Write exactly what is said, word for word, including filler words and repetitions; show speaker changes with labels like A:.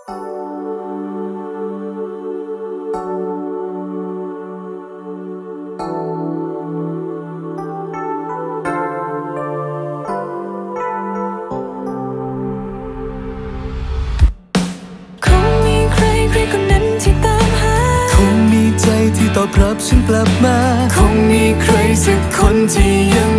A: ตอบรับฉันกลับมาคงมีใครสักคนที่ยัง